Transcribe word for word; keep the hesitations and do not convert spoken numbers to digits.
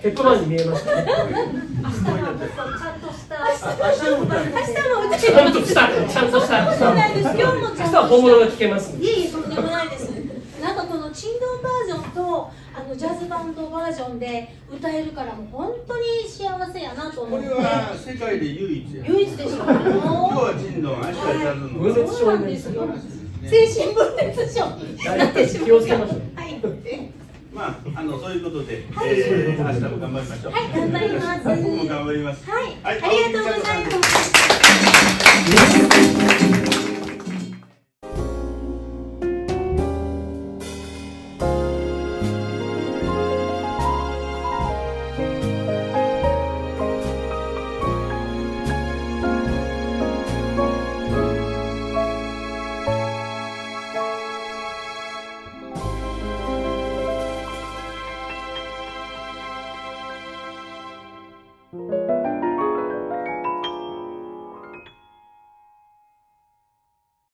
結構前に見えましたね。 明日はもっとちゃんとした。 明日も歌える。 明日も歌える。 ちゃんとしたちゃんとしたそうなんです。今日もちゃんとした。 明日は本物が聞けます。 いえいえ、とんでもないです。なんかこの珍道バージョンとあのジャズバンドバージョンで歌えるからもう本当に幸せやなと思って。 これは世界で唯一や。 唯一でしょ。今日は珍道、明日はジャズの。 分裂そうなんですよ。精神分裂症になってしまう。 気をつけましょう。 はい。 まあ、あの、そういうことで、 はい、 えー、明日も頑張りましょう。 はい、頑張ります。 僕も頑張ります。 はい、 はい、 ありがとうございます。